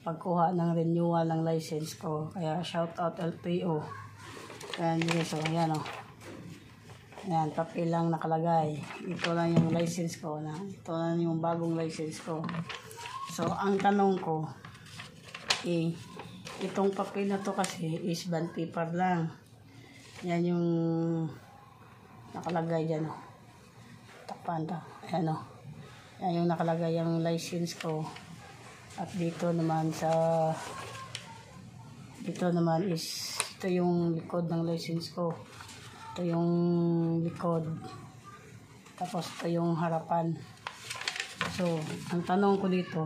pagkuha ng renewal ng license ko. Kaya shout out LTO. Ayan guys, so ayan o. Ayan, papel lang nakalagay. Ito lang yung license ko. Ito lang yung bagong license ko. So, ang tanong ko, itong papel na to kasi is bond paper lang. Yan yung nakalagay dyan o. Takpan to. Ayan o. Yan yung nakalagay yung license ko. At dito naman is ito yung likod ng license ko. Ito yung likod. Tapos ito yung harapan. So, ang tanong ko dito,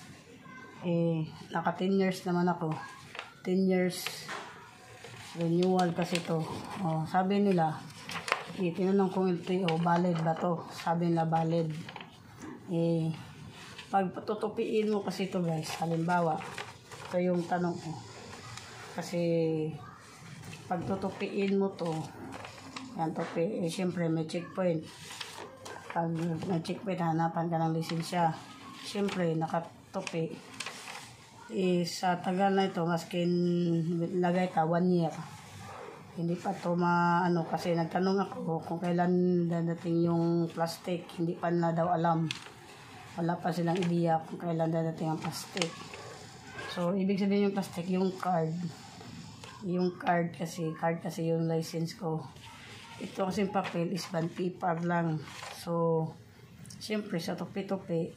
naka 10 years naman ako. 10 years renewal kasi to. Sabi nila, tinanong kong LTO, valid ba to? Sabi nila valid. Pag tutupiin mo kasi to guys, halimbawa, ito yung tanong ko. Kasi, pag tutupiin mo to, yan tupi, syempre may checkpoint. Pag may checkpoint, hanapan ka ng lisensya. Syempre, nakatupi. Sa tagal na ito, maskin lagay ka 1 year. Hindi pa to kasi nagtanong ako kung kailan dadating yung plastic. Hindi pa na daw alam. Wala pa silang ideya kung kailan dadating ang plastic. So, ibig sabihin yung plastic, yung card. Yung card kasi yung license ko. Ito kasing papel is bond paper lang. So, siyempre sa tupi-tupi,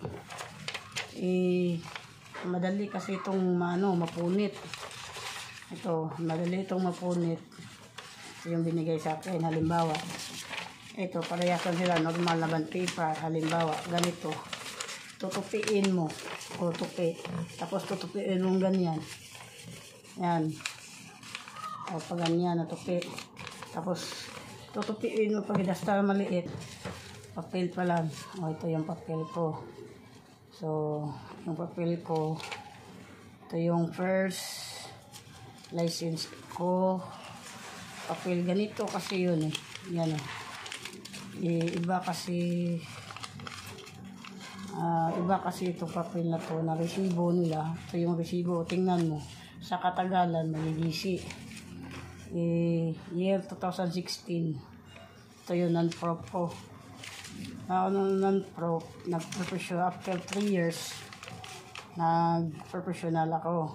madali kasi itong mapunit. Ito, madali itong mapunit. Ito yung binigay sa akin. Halimbawa, ito, parehasan sila, normal na bond paper. Halimbawa, ganito. Tutupiin mo. O, tupi. Tapos tutupiin mo ganyan. Yan. O, pag ganyan, natupi. Tapos, tutupiin mo pag idasta maliit. Papel pa lang. O, ito yung papel ko. So, yung papel ko, ito yung first license ko. Papel ganito kasi yun eh. Yan o. Iba kasi itong papel na to na resibo nila. Ito yung resibo. Tingnan mo. Sa katagalan, magigisi. Year 2016. Ito yung non-prop ko. Non-prop, nag-professional after 3 years. Nag-professional ako.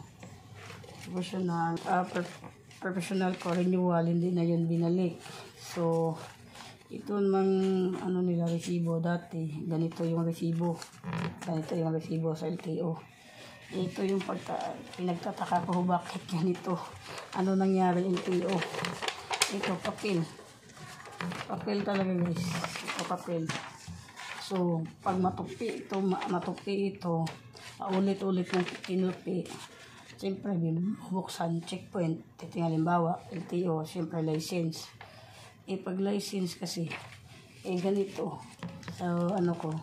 Professional ko, renewal, hindi na yun binalik. So, ito namang nila resibo dati. Ganito yung resibo. Ganito yung resibo sa LTO. Ito yung pinagtataka ko bakit ganito. Ano nangyari LTO? Ito, papel. Papel talaga guys. Ito, papel. So, pag matupi ito, ulit-ulit mong kinupi. Siyempre, bubuksan, checkpoint. Titingnan, halimbawa, LTO, siyempre, license. Pag license kasi, ganito. So,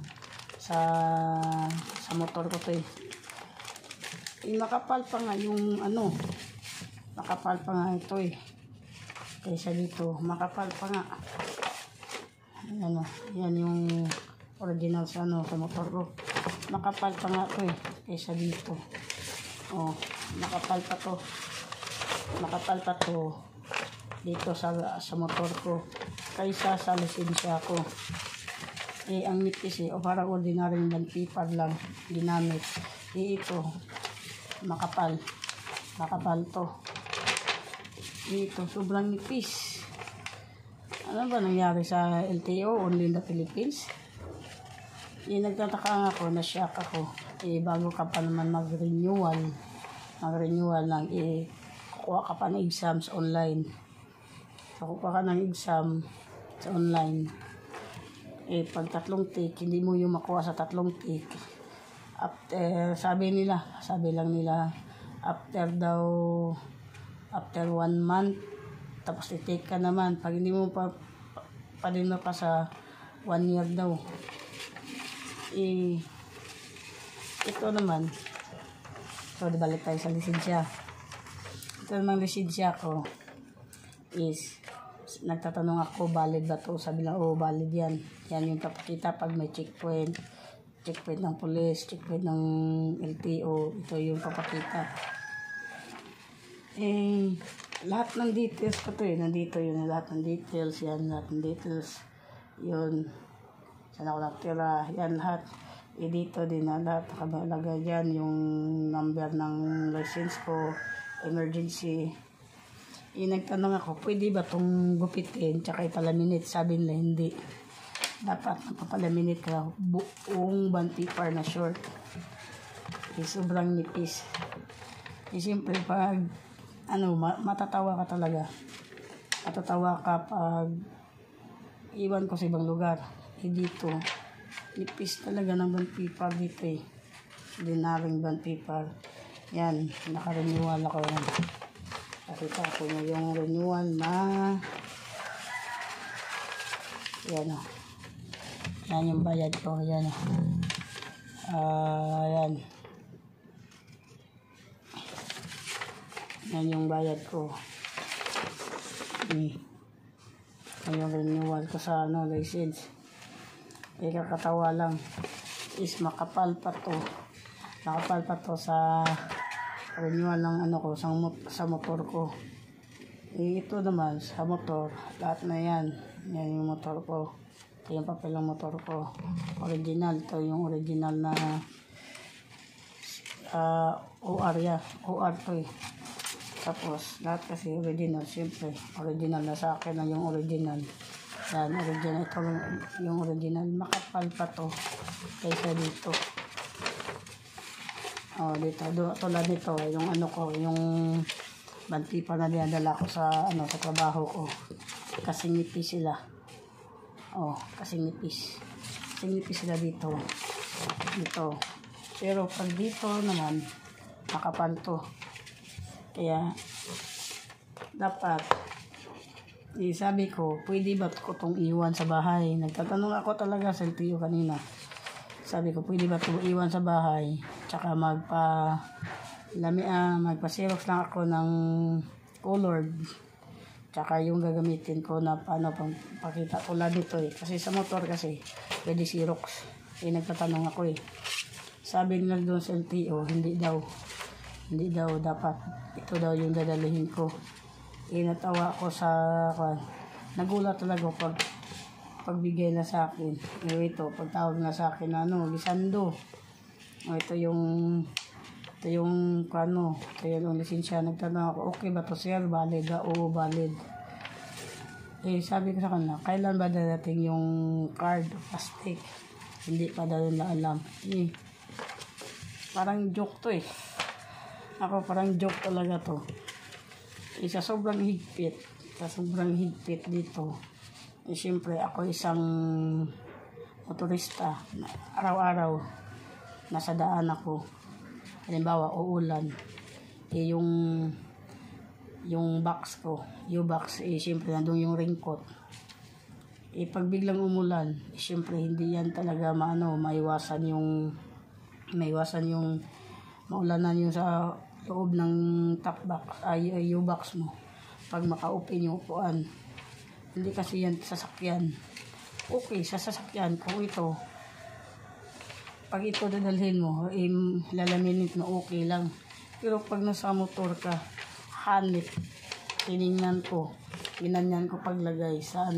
sa motor ko to makapal pa nga yung makapal pa nga ito kaysa dito, makapal pa nga. Yan yung original sa motor ko. Makapal pa nga ito kaysa dito. Makapal pa to dito sa motor ko kaysa sa lisensya ko. Ang nipis parang ordinary bond paper lang ginamit. Ito makapal to. Ito sobrang nipis. Ano ba nangyari sa LTO only in the Philippines? Nagtataka ako, na-shock ako. Bago ka pa naman mag-renewal lang, kukuha ka pa ng exams online. Kukuha ka ng exam sa online. Pag 3 take, hindi mo yung makuha sa 3 take. After, sabi lang nila, after 1 month, tapos i-take ka naman. Pag hindi mo pa din mapasa 1 year daw. Ito naman, so balik tayo sa lisensya. Ito namang lisensya ko is, nagtatanong ako, valid ba to? Sabi lang, valid yan. Yan yung papakita pag may checkpoint. checkpoint ng police, checkpoint ng LTO, ito yung papakita. Lahat ng details ko to nandito yun, lahat ng details, yan, lahat ng details, yun, saan ako natira, yan lahat. Dito din na lahat nakalagay dyan, yung number ng license ko, emergency. Nagtanong ako, pwede ba itong gupitin, tsaka ipalaminate? Sabi nila, hindi. Dapat napapalaminate ka buong bond paper na short. Sobrang nipis. Siyempre, pag matatawa ka talaga. Matatawa ka pag iwan ko sa ibang lugar. Dito, nipis talaga ng bond paper dito Ordinaryong bond paper. Yan, naka-renewal ako yan. Pakita ko na yung renewal na yan yan yung bayad ko. Yan yan. Yan yung bayad ko. Yan yung renewal ko sa license. Kakatawa lang is makapal pa to sa renewal ng ko sa motor ko. Ito naman sa motor, lahat na yan yung motor ko. Ito yung papel ng motor ko, original. Ito yung original na OR OR to Tapos, lahat kasi original, siyempre. Original na sa akin na yung original. Yan, original. Ito yung original. Makapal pa to kaysa dito. Dito. Tulad nito, yung yung banti pa na dinadala ko sa trabaho ko. Kasing nipis sila. Kasing nipis. Kasing nipis sila dito. Dito. Pero pag dito naman, makapal to. Kaya, dapat, sabi ko, pwede ba ko itong iwan sa bahay? Nagtatanong ako talaga sa LTO kanina. Sabi ko, pwede ba itong iwan sa bahay? Tsaka magpa-xerox lang ako ng colored. Tsaka yung gagamitin ko na paano pang pakita tulad nito Kasi sa motor kasi, pwede xerox. Nagtatanong ako Sabi nila doon sa LTO, hindi daw dapat. Ito daw yung dadalhin ko. Natawa ko sa nagulat talaga ako pagbigay na sa akin. Ito, pagtawag na sa akin Lisando. Ito yung lisensya. Nagtanong ako, okay ba to sir? Valid? Oo, valid. Sabi ko sa kanila, kailan ba dadating yung card plastic? Hindi pa daw nila alam. Parang joke to Ako parang joke talaga to. Sa sobrang higpit dito. Siyempre ako isang motorista. Araw-araw nasa daan ako. Halimbawa, uulan. Yung box ko, U-box, siyempre nandun yung raincoat. Pag biglang umulan, siyempre hindi yan talaga maiwasan yung maulanan yung sa loob ng top box, U-box mo. Pag maka-open yung upuan. Hindi kasi yan sasakyan. Okay, sa sasakyan kung ito. Pag ito dadalhin mo, lalaminin mo, okay lang. Pero pag nasa motor ka, hanip. Tinignan ko. Ginanyan ko paglagay sa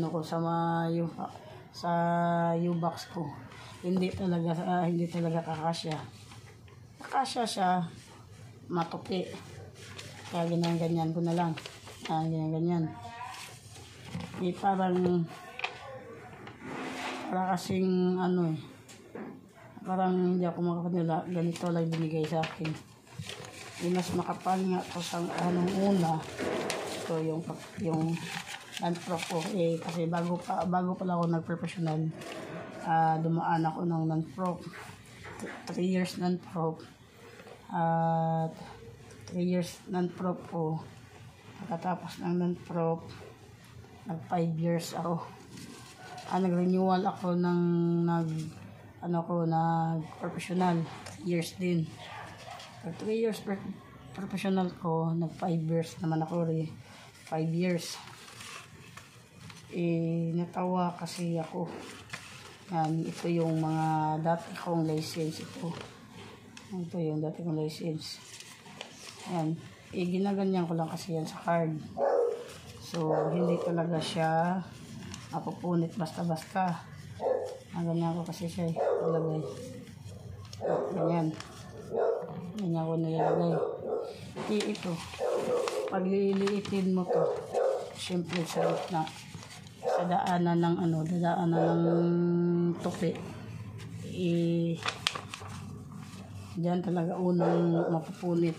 sa U-box ko. Hindi talaga kakasya. Kakasya siya, matupi. Kaya ganyan ko na lang. Ganyan. Parang kasing parang hindi ako makapanila. Ganito lang binigay sa akin. Mas makapal nga ito sa una. Ito yung non-prof ko. Kasi bago pala ako nag-professional, dumaan ako ng non-prof. 3 years non-prof. 3 years non-prof ko. Pagkatapos ng non-prof, nag-5 years ako. Nag-renewal ako ng nag-professional. 3 years din. Pag 3 years professional ko, nag-5 years naman ako 5 years. Natawa kasi ako. Yan, ito yung mga dati kong license. Ito yung dati kong license. Yan. Ginaganyan ko lang kasi yan sa card. So, hindi talaga siya mapupunit basta-basta. Ganyan ko kasi siya ilagay. Ganyan. Ganyan ko nilalagay. Ito. Pag liliitin mo to, siyempre sa gitna. Sa daanan ng dadaanan ng tupi. Diyan talaga unang mapupunit.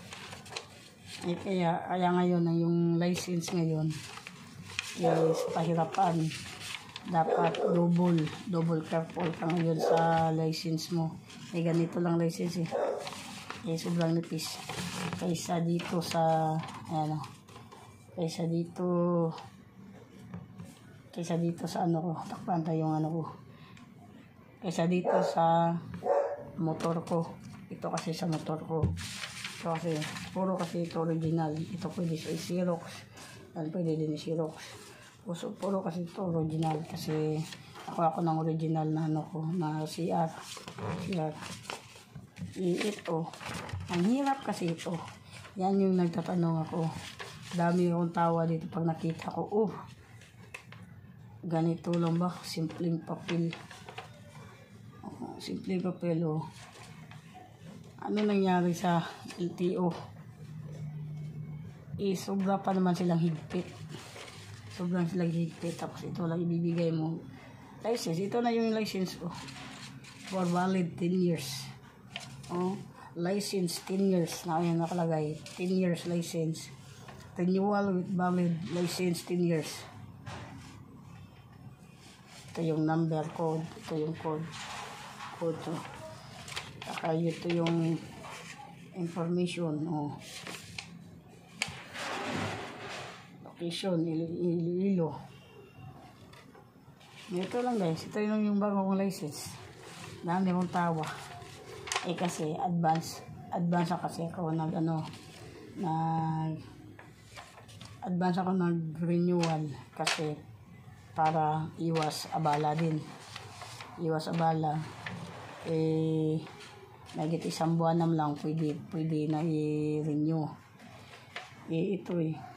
Kaya ngayon yung license ngayon is pahirapan. Dapat double careful ka ngayon sa license mo. Ganito lang license sobrang nipis. Kaysa dito sa kaysa dito sa ko, takpan tayo yung ko. Kaysa dito sa motor ko. Ito kasi sa motor ko. Ito kasi, puro kasi ito original. Ito pwede sa Xerox. Pwede din Xerox. Puro kasi ito original. Kasi ako ng original na na CR. Ito. Ang hirap kasi ito. Yan yung nagtatanong ako. Dami akong tawa dito pag nakita ko. Ganito lang ba? Simpleng papel. Simpleng papel Ano nangyari sa LTO? Sobra pa naman silang higpit. Tapos ito lang ibibigay mo. License. Ito na yung license ko. For valid 10 years. License 10 years. Ayan nakalagay. 10 years license. Renewal with valid license 10 years. Ito yung number code. Ito yung code. Saka ito yung information. Location. Iloilo. Ito lang guys. Ito yung bago kong license. Dami kong tawa. Kasi advance na kasi ako advance ako nag-renewal kasi para iwas abala din. Nagit isang buwan naman lang pwede na i-renew. Ito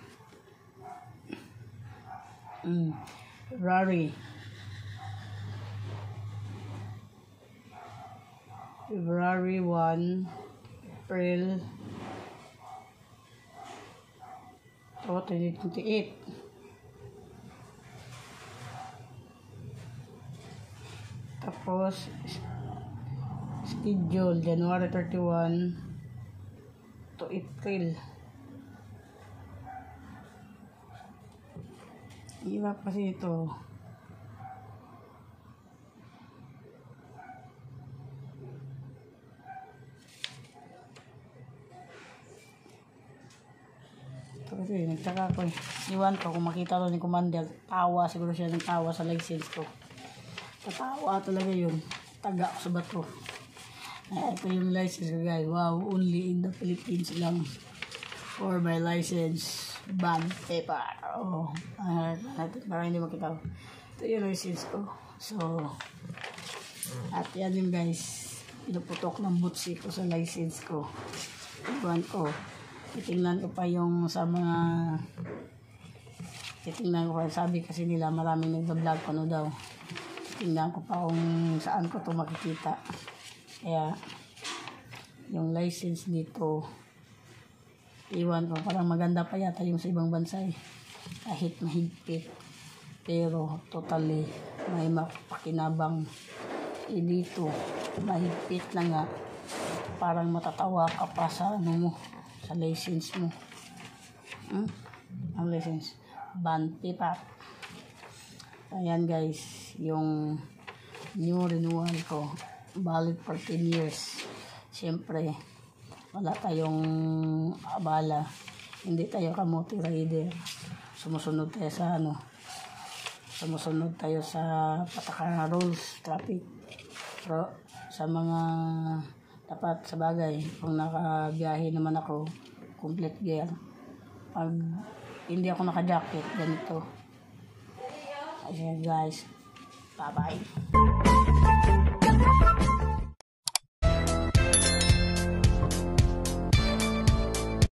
February 1, April 2028. Tapos schedule January 31 to April. Hirap kasi ito. Kasi nagtaka ko iwan ko kung makita to ni Commander, tawa siguro siya ng tawa sa license ko. Tatawa talaga yun. Taga ko sa bato. Ito yung license ko guys. Wow, only in the Philippines lang. For my license bond paper. Para hindi makita ko. Ito yung license ko. So, at yan yung guys. Pinuputok ng butsi ko sa license ko. Iwan ko. Titingnan ko pa yung sa mga sabi kasi nila maraming nag-vlog ko daw. Tingnan ko pa kung saan ko to makikita. Kaya yung license dito iwan ko, parang maganda pa yata yung sa ibang bansa kahit mahigpit, pero totally may mapakinabang. Dito mahigpit na nga, parang matatawa ka pa sa sa license mo. Ang license bond paper. Ayan guys, yung new renewal ko, valid for 10 years. Siyempre wala tayong abala, hindi tayo kamote rider, sumusunod tayo sa patakaran rules, traffic, pero sa mga dapat sa bagay. Kung nakabiyahe naman ako, complete gear. Pag hindi ako naka-jacket, ganito. Ayan guys, bye bye.